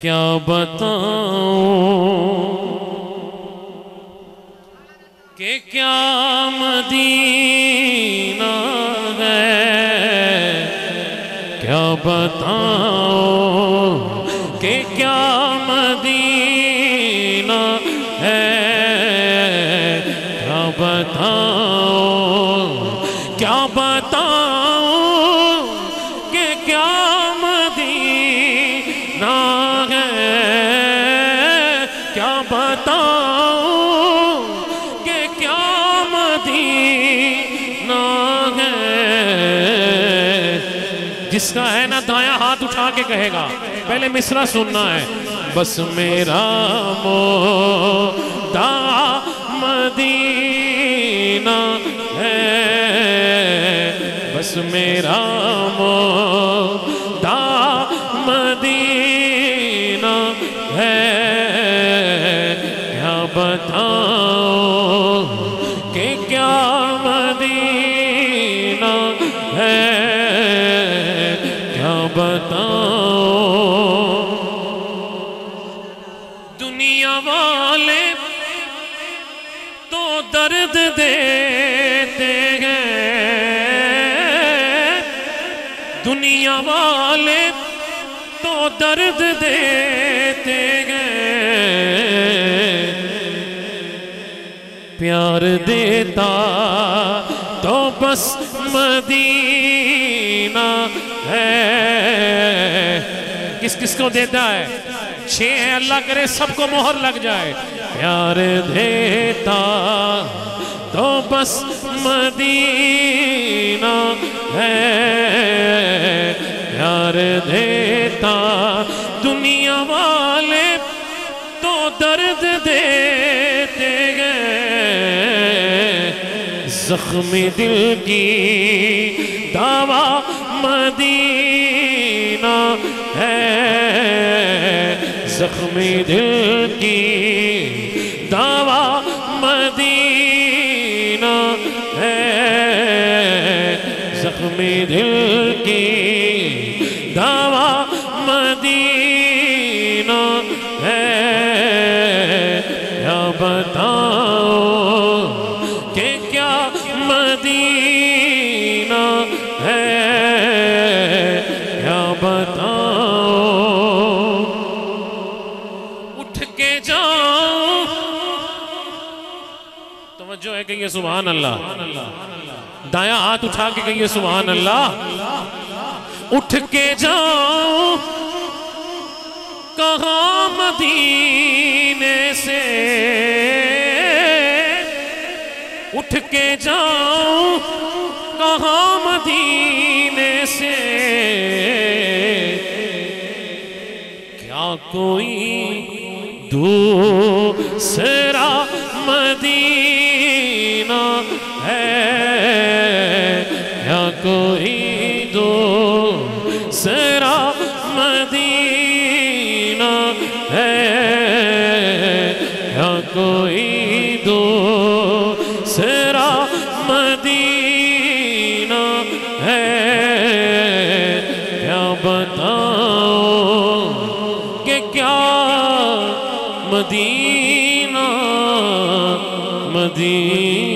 کیا بتاؤں کہ کیا مدینہ ہے، کیا بتاؤں کہ کیا مدینہ ہے، کیا بتاؤں کیا بتاؤں کہ کیا مدینہ ہے، کیا بتاؤں کہ کیا مدینہ ہے۔ جس کا ہے نا دایاں ہاتھ اٹھا کے کہے گا، پہلے مصرع سننا ہے۔ بس میرا مدعا مدینہ ہے، بس میرا مدعا مدینہ ہے، کیا بتاؤں کہ کیا مدینہ ہے، کیا بتاؤں۔ دنیا والے تو درد دیتے ہیں، دنیا والے تو درد دیتے ہیں، پیار دیتا تو بس مدینہ ہے۔ کس کس کو دیتا ہے؟ 6 ہیں، اللہ کرے سب کو مہر لگ جائے۔ پیار دیتا تو بس مدینہ ہے، پیار دیتا دنیا والے تو درد دیتے ہیں، زخمی دل کی دوا مدینہ ہے، زخمی دل کی دوا مدینہ ہے، زخمی دل کی دوا مدینہ ہے، کیا بتاؤں کہ کیا مدینہ ہے، کیا بتاؤں۔ اٹھ کے جاؤں، توجہ ہے کہیے سبحان اللہ، دایاں ہاتھ اٹھا کے کہیے سبحان اللہ۔ اٹھ کے جاؤں کہاں مدینے سے، اٹھ کے جاؤں کہاں مدینے سے، کیا کوئی دوسرا مدینہ ہے، کیا کوئی دوسرا مدینہ ہے، کیا کوئی دوسرا مدینہ ہے، کیا بتاؤں کہ کیا مدینہ مدینہ